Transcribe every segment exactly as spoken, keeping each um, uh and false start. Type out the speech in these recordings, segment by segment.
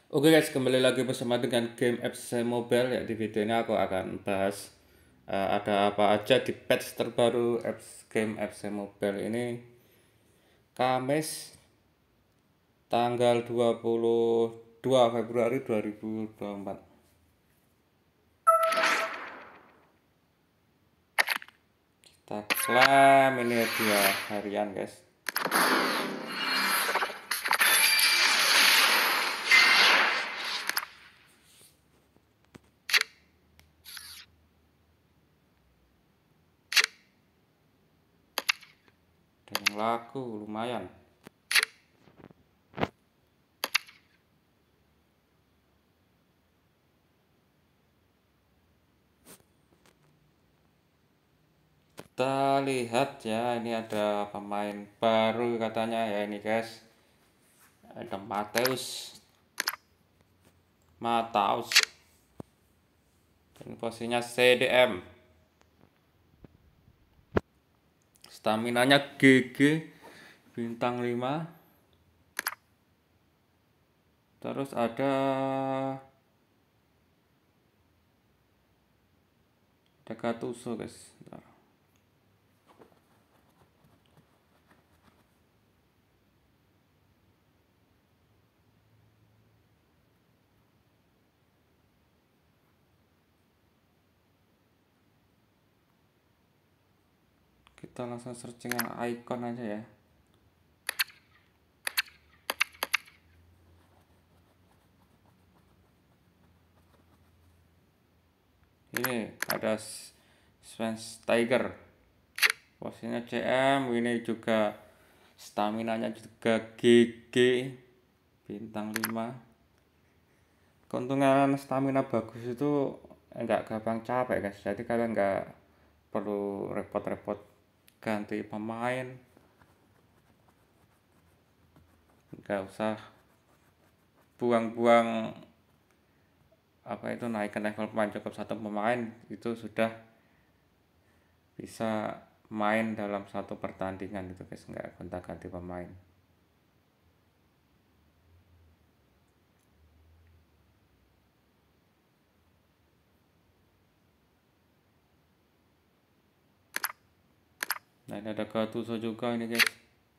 Oke guys, kembali lagi bersama dengan game F C Mobile ya. Di video ini aku akan bahas eh, ada apa aja di patch terbaru F game F C Mobile ini. Kamis tanggal dua puluh dua Februari dua ribu dua puluh empat. Kita klaim ini dia harian guys. Dan yang laku lumayan. Kita lihat ya, ini ada pemain baru katanya ya ini guys. Ada Mateus Mataus. Dan posisinya C D M. Staminanya G G bintang lima. Terus ada ada Gattuso guys. Bentar. Kita langsung searching yang icon aja ya. Ini ada Schweinsteiger. Posisinya C M, ini juga staminanya juga G G bintang lima. Keuntungan stamina bagus itu enggak gampang capek guys. Jadi kalian enggak perlu repot-repot ganti pemain. Enggak usah buang-buang apa itu naikkan level pemain. Cukup satu pemain itu sudah bisa main dalam satu pertandingan gitu guys, nggak gonta-ganti pemain. Nah ini ada Gattuso juga ini guys.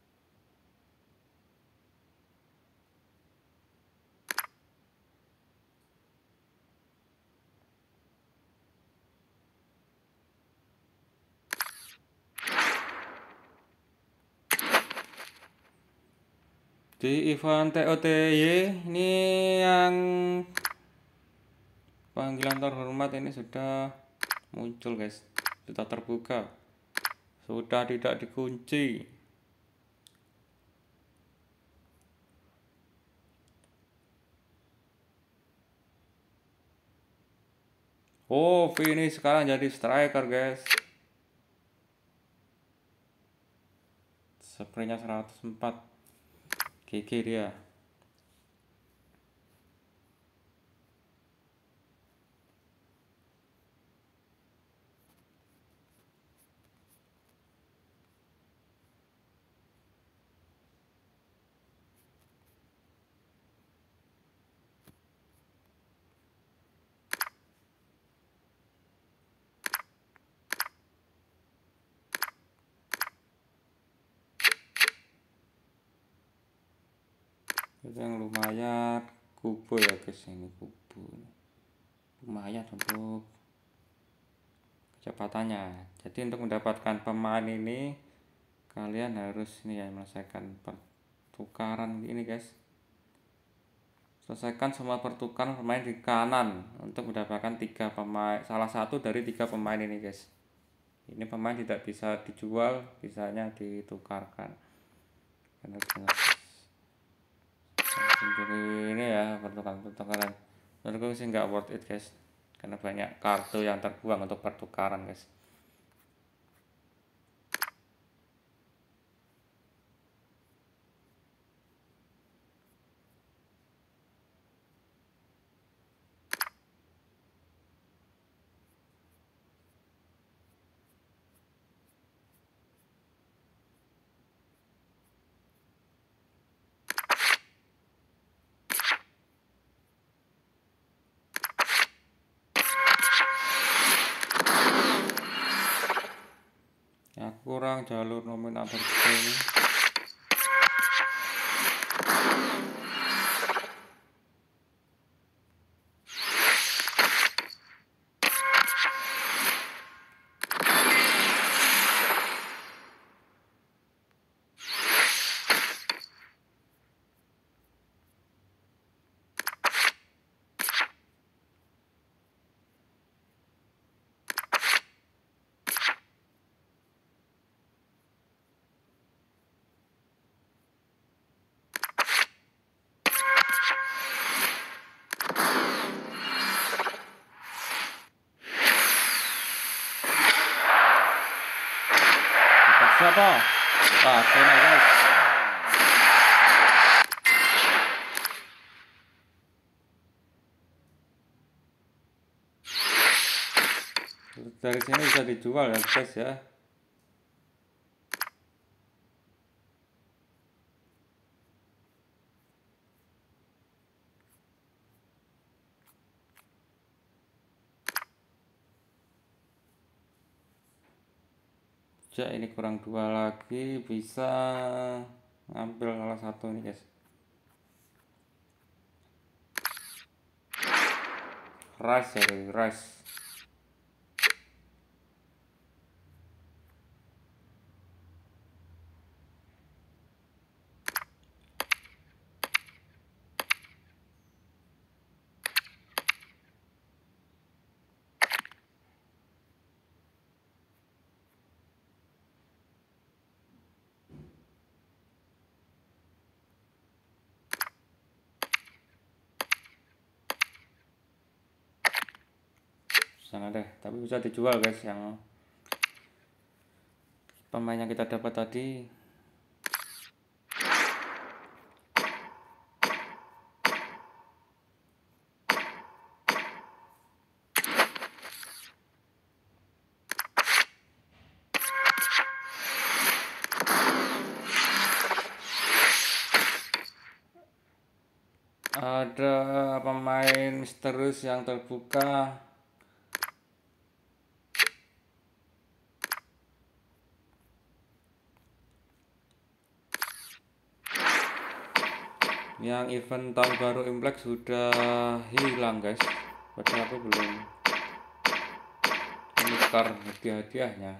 Di event T O T Y ini yang panggilan terhormat ini sudah muncul guys, sudah terbuka, sudah tidak dikunci. Oh, ini sekarang jadi striker guys. Sprintnya seratus empat G G dia. Itu yang lumayan kubu ya guys, ini kubu lumayan untuk kecepatannya. Jadi untuk mendapatkan pemain ini kalian harus ini ya, menyelesaikan pertukaran ini guys. Selesaikan semua pertukaran pemain di kanan untuk mendapatkan tiga pemain, salah satu dari tiga pemain ini guys. Ini pemain tidak bisa dijual, bisanya ditukarkan. Sendiri ini ya pertukaran-pertukaran. Menurutku sih nggak worth it guys, karena banyak kartu yang terbuang untuk pertukaran guys. kurang jalur nominator ini. Siapa? Ah, kena guys. Dari sini bisa dijual ya guys ya. Ya ini kurang dua lagi, bisa ngambil salah satu ini guys. Rice ya, rice. Sana deh, tapi bisa dijual guys yang pemain yang kita dapat tadi. Ada pemain misterius yang terbuka. Yang event tahun baru Imlek sudah hilang guys. Padahal aku belum menukar hadiah-hadiahnya.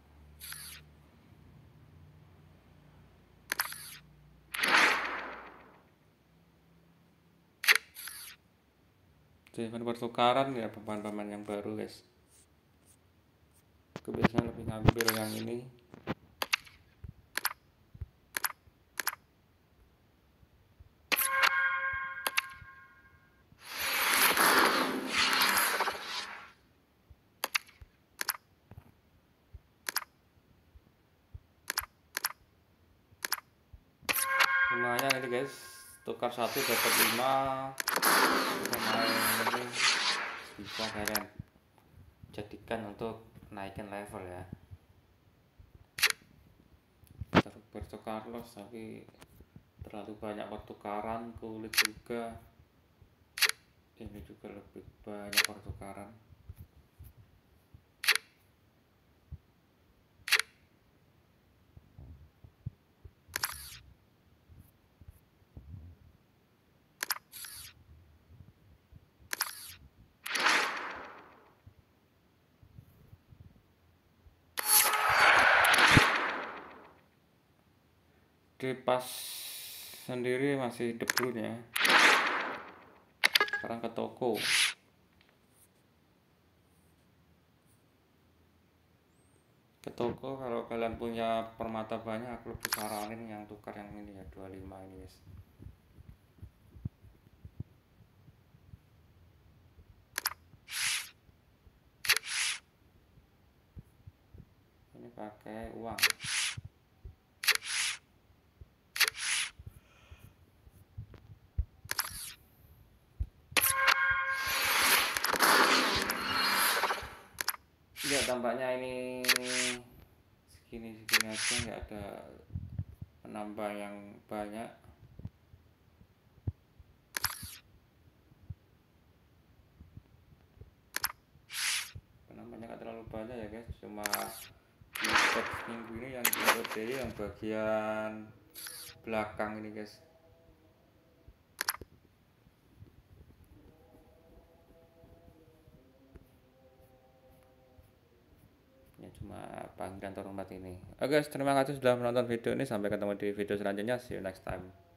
Di event pertukaran ya pemain-pemain yang baru guys. Aku biasanya lebih ngambil yang ini. Lumayan ini guys, tukar satu dapat lima. Pemain ini bisa kalian jadikan untuk naikin level ya. Roberto Carlos tapi terlalu banyak pertukaran, kulit juga. Ini juga lebih banyak pertukaran. Di pas sendiri masih De Bruyne ya. Sekarang ke toko. Ke toko kalau kalian punya permata banyak, aku lebih saranin yang tukar yang ini ya, dua puluh lima ini guys. Ini pakai uang. Ya tampaknya ini segini segini aja, nggak ada penambah yang banyak. Penambahnya nggak terlalu banyak ya guys, cuma patch minggu ini yang O D I yang bagian belakang ini guys. Ya cuma panggilan terhormat ini. Oke guys, terima kasih sudah menonton video ini. Sampai ketemu di video selanjutnya. See you next time.